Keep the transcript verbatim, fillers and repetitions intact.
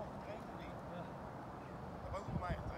wel getraind of niet? Ja. Dat heb ook nog mij getraind.